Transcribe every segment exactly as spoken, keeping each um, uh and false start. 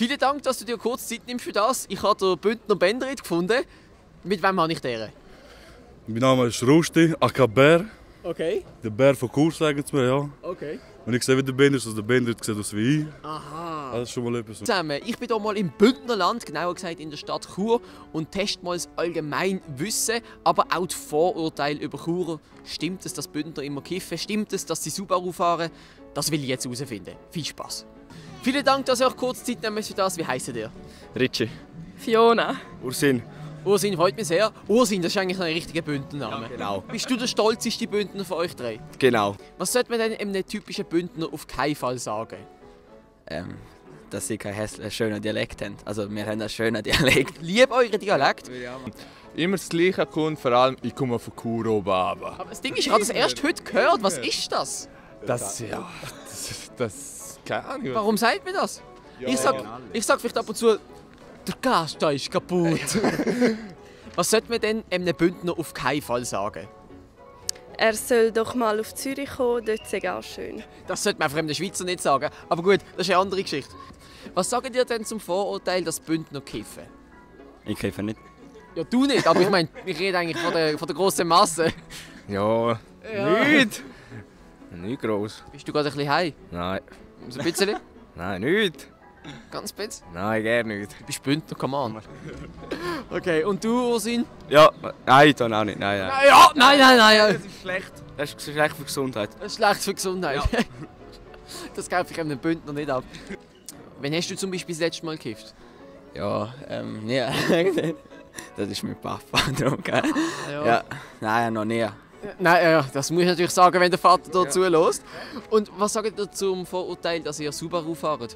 Vielen Dank, dass du dir kurz Zeit nimmst für das. Ich habe den Bündner Benderit gefunden. Mit wem habe ich den? Mein Name ist Rusti, aka Bär. Okay. Der Bär von Chur, sagen sie mir, ja. Okay. Und ich sehe, wie der Binder ist, also der Binder sieht aus wie ich. Aha. Das ist schon mal etwas. Zusammen. Ich bin hier mal im Bündnerland, genauer gesagt in der Stadt Chur, und teste mal das Allgemeinwissen, aber auch die Vorurteile über Churer. Stimmt es, dass Bündner immer kiffen? Stimmt es, dass sie Subaru fahren? Das will ich jetzt herausfinden. Viel Spaß. Vielen Dank, dass ihr euch kurz Zeit nehmen für das. Wie heisst ihr? Richie. Fiona. Ursin. Ursin freut mich sehr. Ursin, das ist eigentlich ein richtiger Bündnername. Ja, genau. Bist du der stolzeste Bündner von euch drei? Genau. Was sollte man denn einem typischen Bündner auf keinen Fall sagen? Ähm, dass sie keinen hässlichen, schönen Dialekt haben. Also wir haben einen schönen Dialekt. Lieb euren Dialekt. Immer das Gleiche kommt, vor allem ich komme von Chur oben runter. Aber das Ding ist, ich habe das erst heute gehört. Was ist das? Das, ja, das, das, keine Ahnung. Warum sagt man das? Ich sag, ich sag vielleicht ab und zu, der Gas da ist kaputt. Was sollte man denn einem Bündner auf keinen Fall sagen? Er soll doch mal auf Zürich kommen, dort ist es auch schön. Das sollte man einfach einem Schweizer nicht sagen. Aber gut, das ist eine andere Geschichte. Was sagen dir denn zum Vorurteil, dass Bündner kiffen? Ich kiffe nicht. Ja, du nicht, aber ich meine, ich rede eigentlich von der, von der grossen Masse. Ja, Ja. nicht. Nicht gross. Bist du gerade ein bisschen heim? Nein. So ein bisschen? Nein, nicht. Ganz bisschen? Nein, gerne nicht. Du bist Bündner, come on. Okay, und du, Ursin? Ja, nein, dann auch nicht. Nein, nein. Nein, ja, nein, nein, nein. Das ist schlecht. Das ist schlecht für Gesundheit. Das ist schlecht für Gesundheit. Das kaufe ich einem Bündner nicht ab. Wann hast du zum Beispiel das letzte Mal gekifft? Ja, ähm, nie. Das ist mein Papa. Darum, gell? Ja. Ja, nein, noch nie. Nein, ja, das muss ich natürlich sagen, wenn der Vater dazu zulässt. Und was sagt ihr zum Vorurteil, dass ihr Subaru fahrt?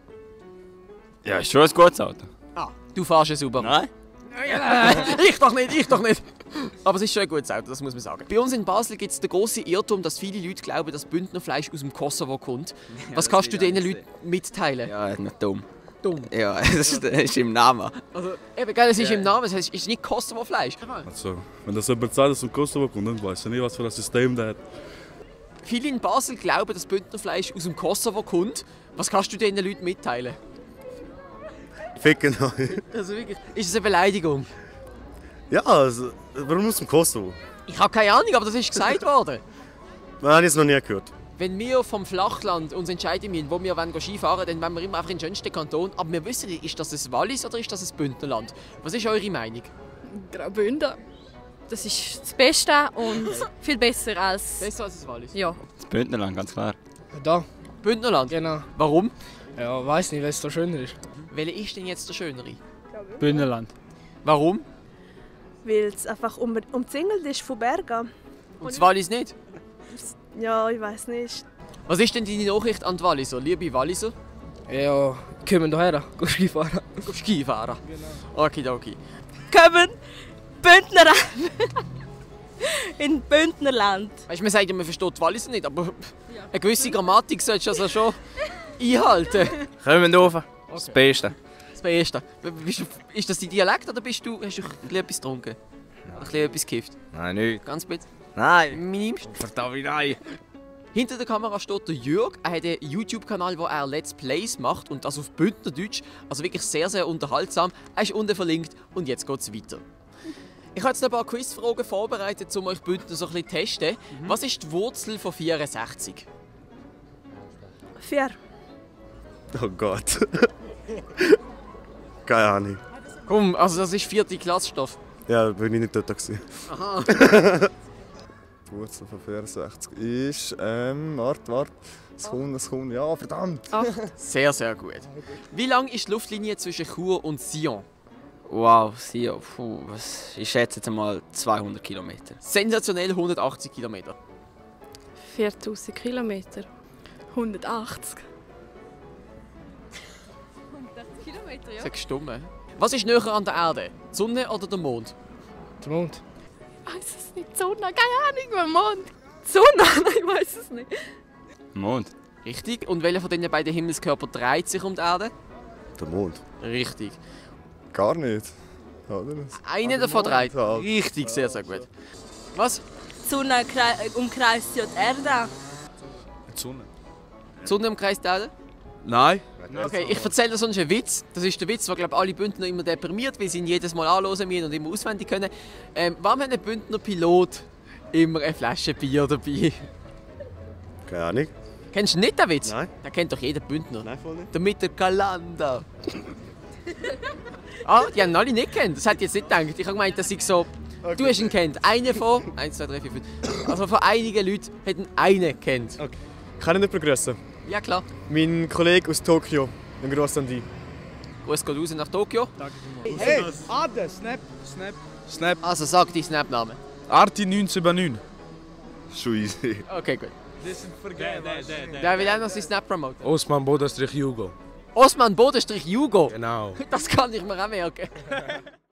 Ja, ist schon ein gutes Auto. Ah, du fährst ein Subaru? Nein? Ich doch nicht, ich doch nicht. Aber es ist schon ein gutes Auto, das muss man sagen. Bei uns in Basel gibt es den grossen Irrtum, dass viele Leute glauben, dass Bündnerfleisch aus dem Kosovo kommt. Was kannst du diesen Leuten mitteilen? Ja, nicht dumm. Dumm. Ja, das ist, das ist im Namen. Also, eben, gell, es ist im Namen, es heißt, es ist nicht Kosovo-Fleisch. Also, wenn das jemand sagt, dass es aus Kosovo kommt, dann weiß ich nicht, was für ein System der hat. Viele in Basel glauben, dass Bündnerfleisch aus dem Kosovo kommt. Was kannst du diesen Leuten mitteilen? Ficken euch. Also wirklich, ist es eine Beleidigung? Ja, also, warum aus dem Kosovo? Ich habe keine Ahnung, aber das ist gesagt worden. Das habe ich es noch nie gehört. Wenn wir vom Flachland uns entscheiden müssen, wo wir Skifahren wollen, dann wollen wir immer einfach in den schönsten Kanton. Aber wir wissen nicht, ist das ein Wallis oder ist das ein Bündnerland? Was ist eure Meinung? Graubünden. Das ist das Beste und viel besser als... Besser als ein Wallis? Ja. Das Bündnerland, ganz klar. Da, Bündnerland? genau. Warum? Ja, weiß nicht, weil es da schöner ist. Welcher ist denn jetzt der schönere? Bündnerland. Warum? Weil es einfach um, umzingelt ist von Bergen. Und das Wallis nicht? Ja, ich weiß nicht. Was ist denn deine Nachricht an die Walliser? Liebe Walliser? Ja, kommen hierher, gehen Skifahren. Go Skifahren? Genau. Okidoki. Kommen Bündner in Bündnerland. Weißt du, man sagt ja, man versteht die Walliser nicht, aber eine gewisse Grammatik solltest du also schon einhalten. Kommen wir rauf. Das Beste. Das Beste. Bist du, ist das dein Dialekt oder bist du, hast du etwas getrunken? Ein bisschen etwas gekifft? Nein, nicht. Ganz bisschen? Nein. Minimst? Verdammt, nein. Hinter der Kamera steht der Jürg. Er hat einen YouTube-Kanal, wo er Let's Plays macht und das auf Bündnerdeutsch. Also wirklich sehr, sehr unterhaltsam. Er ist unten verlinkt und jetzt geht es weiter. Ich habe jetzt noch ein paar Quizfragen vorbereitet, um euch Bündner so ein bisschen zu testen. Mhm. Was ist die Wurzel von vierundsechzig? Vier. Oh Gott. Keine Ahnung. Komm, also das ist vierte Klassstoff. Ja, bin ich nicht dort gewesen. Aha. Die Wurzel von vierundsechzig ist, ähm, warte, warte, es kommt, es kommt, ja, verdammt. Acht. Sehr, sehr gut. Wie lang ist die Luftlinie zwischen Chur und Sion? Wow, Sion, puh, was, ich schätze jetzt mal zweihundert Kilometer. Sensationell hundertachtzig Kilometer. viertausend Kilometer. hundertachtzig. hundertachtzig Kilometer, ja. Sag stumm. Was ist näher an der Erde? Die Sonne oder der Mond? Der Mond. Ich weiß es nicht. Die Sonne, keine Ahnung, der Mond. Die Sonne, ich weiß es nicht. Mond. Richtig. Und welcher von diesen beiden Himmelskörpern dreht sich um die Erde? Der Mond. Richtig. Gar nicht. Oder? Einer davon dreht. Richtig, sehr, sehr gut. Was? Die Sonne umkreist ja die Erde. Die Sonne. Die Sonne umkreist die Erde? Nein. Okay, ich erzähle dir sonst einen Witz. Das ist der Witz, der glaube alle Bündner immer deprimiert, weil sie ihn jedes Mal anhören müssen und immer auswendig können. Ähm, warum hat ein Bündner Pilot immer eine Flasche Bier dabei? Keine Ahnung. Kennst du nicht den Witz? Nein. Den kennt doch jeder Bündner. Nein, voll nicht. Der mit der Kalender. Ah, die haben ihn alle nicht gekannt. Das hätte ich jetzt nicht gedacht. Ich habe gemeint, dass ich so... Okay. Du hast ihn kennt. Einer von... eins, zwei, drei, vier, fünf. Also von einigen Leuten hat ihn einen kennt. Okay. Kann ich nicht begrüßen? Ja, klar. Mein Kollege aus Tokio, ein grosser Andi. Gruß geht raus nach Tokio. Hey, Ade, Snap, Snap. Snap. Also sag deinen Snap-Namen. Arti neun sieben neun. Schon easy. Okay, gut. Das sind vergeben. Wer will auch noch seinen Snap promoten? Osman Bodenstrich Jugo. Osman Bodenstrich Jugo. Genau. Das kann ich mir auch merken.